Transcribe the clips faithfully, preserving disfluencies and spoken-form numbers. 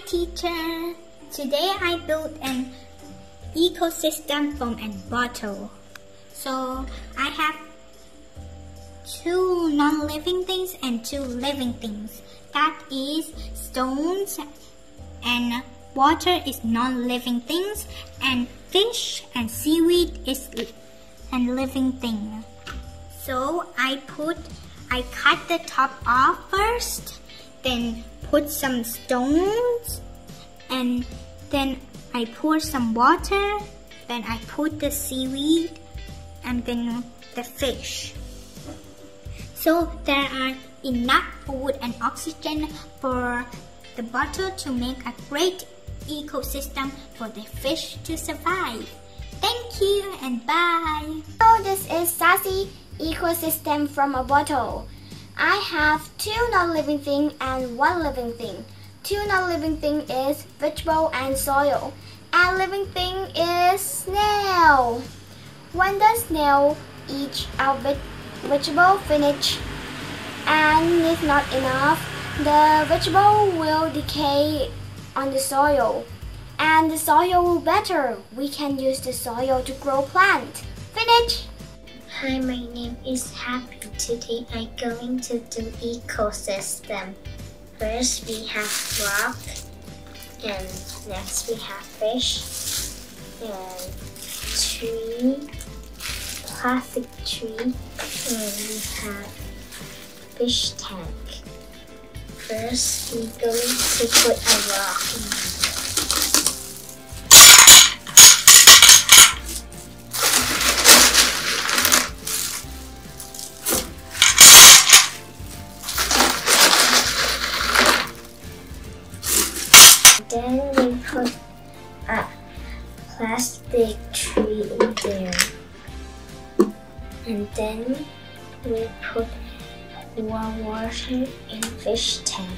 teacher! Today I built an ecosystem from a bottle. So I have two non-living things and two living things. That is stones and water is non-living things, and fish and seaweed is a living thing. So I put, I cut the top off first, then put some stones, and then I pour some water, then I put the seaweed, and then the fish. So there are enough food and oxygen for the bottle to make a great ecosystem for the fish to survive. Thank you and bye. So this is Sassy ecosystem from a bottle. I have two non-living things and one living thing. Two non-living thing is vegetable and soil, and living thing is snail. When the snail eats a veg vegetable finish and it's not enough, the vegetable will decay on the soil, and the soil will better. We can use the soil to grow plant. Finish. Hi, my name is Happy. Today I'm going to do ecosystem. First we have rock, and next we have fish, and tree, plastic tree, and we have fish tank. First we're going to put a rock in. Then we put a plastic tree in there. And then we put warm water in fish tank.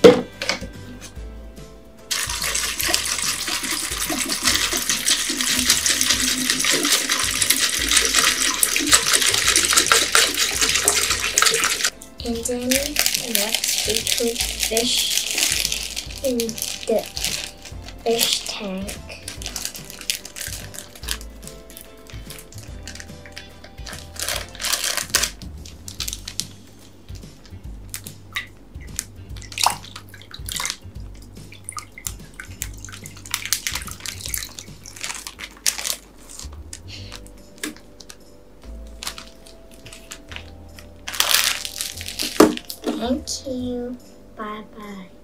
And then next we put fish in the fish tank. Thank you. Bye bye.